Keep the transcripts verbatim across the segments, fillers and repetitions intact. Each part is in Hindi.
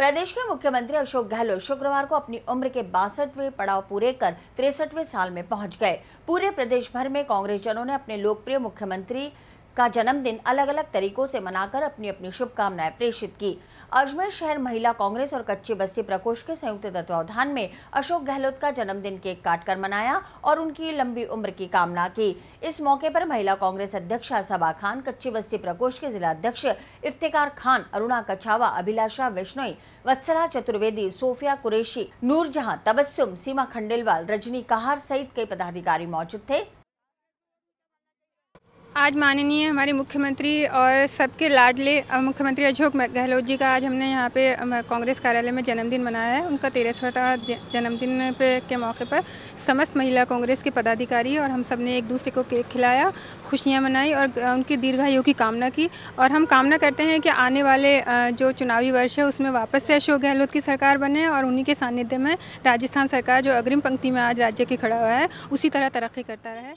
प्रदेश के मुख्यमंत्री अशोक गहलोत शुक्रवार को अपनी उम्र के बासठवें पड़ाव पूरे कर तिरसठवें साल में पहुंच गए। पूरे प्रदेश भर में कांग्रेस जनों ने अपने लोकप्रिय मुख्यमंत्री का जन्मदिन अलग अलग तरीकों से मनाकर अपनी अपनी शुभकामनाएं प्रेषित की। अजमेर शहर महिला कांग्रेस और कच्ची बस्ती प्रकोष्ठ के संयुक्त तत्वावधान में अशोक गहलोत का जन्मदिन केक काटकर मनाया और उनकी लंबी उम्र की कामना की। इस मौके पर महिला कांग्रेस अध्यक्षा सबा खान, कच्ची बस्ती प्रकोष्ठ के जिला अध्यक्ष इफ्तिकार खान, अरुणा कछावा, अभिलाषा बिश्नोई, वत्सला चतुर्वेदी, सोफिया कुरैशी, नूरजहां, तबस्सुम, सीमा खंडेलवाल, रजनी कहार सहित कई पदाधिकारी मौजूद थे। आज माननीय हमारे मुख्यमंत्री और सबके लाडले मुख्यमंत्री अशोक गहलोत जी का आज हमने यहाँ पे कांग्रेस कार्यालय में जन्मदिन मनाया है। उनका तिरसठवां जन्मदिन पे के मौके पर समस्त महिला कांग्रेस के पदाधिकारी और हम सब ने एक दूसरे को केक खिलाया, खुशियाँ मनाई और उनकी दीर्घायु की कामना की। और हम कामना करते हैं कि आने वाले जो चुनावी वर्ष है उसमें वापस से अशोक गहलोत की सरकार बने और उन्हीं के सानिध्य में राजस्थान सरकार जो अग्रिम पंक्ति में आज राज्य की खड़ा हुआ है उसी तरह तरक्की करता रहे।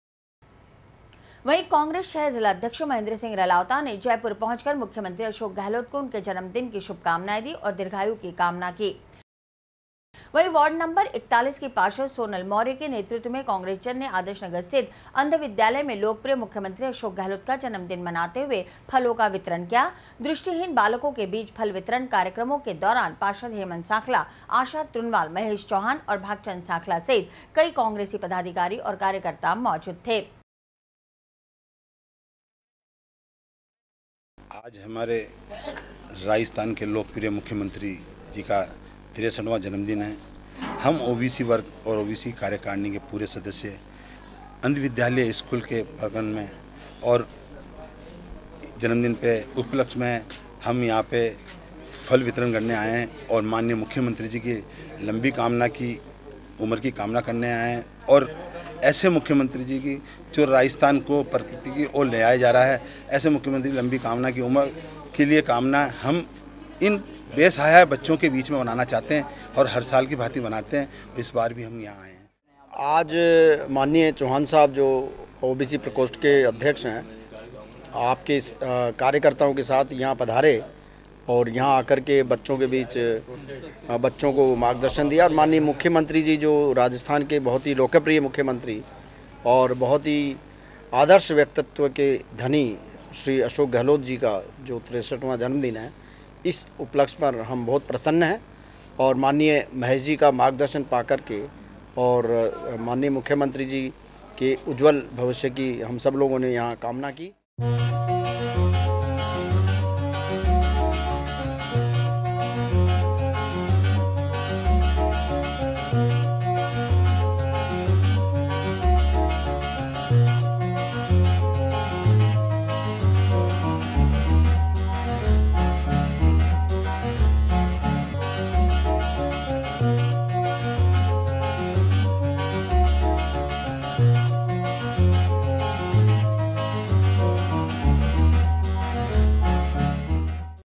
वहीं कांग्रेस शहर जिला अध्यक्ष महेंद्र सिंह रलावता ने जयपुर पहुंचकर मुख्यमंत्री अशोक गहलोत को उनके जन्मदिन की शुभकामनाएं दी और दीर्घायु की कामना की। वहीं वार्ड नंबर इकतालीस की पार्षद सोनल मौर्य के नेतृत्व में कांग्रेस जन ने आदर्श नगर स्थित अंध विद्यालय में लोकप्रिय मुख्यमंत्री अशोक गहलोत का जन्मदिन मनाते हुए फलों का वितरण किया। दृष्टिहीन बालकों के बीच फल वितरण कार्यक्रमों के दौरान पार्षद हेमंत सांखला, आशा तुनवाल, महेश चौहान और भागचंद सांखला सहित कई कांग्रेसी पदाधिकारी और कार्यकर्ता मौजूद थे। आज हमारे राजस्थान के लोकप्रिय मुख्यमंत्री जी का तिरसठवां जन्मदिन है। हम ओबीसी वर्ग और ओबीसी कार्यकारिणी के पूरे सदस्य अंध विद्यालय स्कूल के प्रांगण में और जन्मदिन पे उपलक्ष्य में हम यहाँ पे फल वितरण करने आए हैं और माननीय मुख्यमंत्री जी की लंबी कामना की उम्र की कामना करने आए हैं और ऐसे मुख्यमंत्री जी की जो राजस्थान को प्रकृति की ओर ले आया जा रहा है, ऐसे मुख्यमंत्री लंबी कामना की उम्र के लिए कामना हम इन बेसहारा बच्चों के बीच में बनाना चाहते हैं और हर साल की भांति बनाते हैं। इस बार भी हम यहाँ आए हैं। आज माननीय चौहान साहब जो ओबीसी प्रकोष्ठ के अध्यक्ष हैं, आपके कार्यकर्ताओं के साथ यहाँ पधारे और यहाँ आकर के बच्चों के बीच बच्चों को मार्गदर्शन दिया। और माननीय मुख्यमंत्री जी जो राजस्थान के बहुत ही लोकप्रिय मुख्यमंत्री और बहुत ही आदर्श व्यक्तित्व के धनी श्री अशोक गहलोत जी का जो तिरसठवां जन्मदिन है, इस उपलक्ष्य पर हम बहुत प्रसन्न हैं और माननीय महेश जी का मार्गदर्शन पाकर के और माननीय मुख्यमंत्री जी के उज्जवल भविष्य की हम सब लोगों ने यहाँ कामना की।